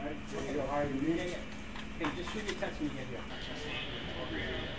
Right? So you go higher than me. Yeah. Hey, just shoot me a text when you get here.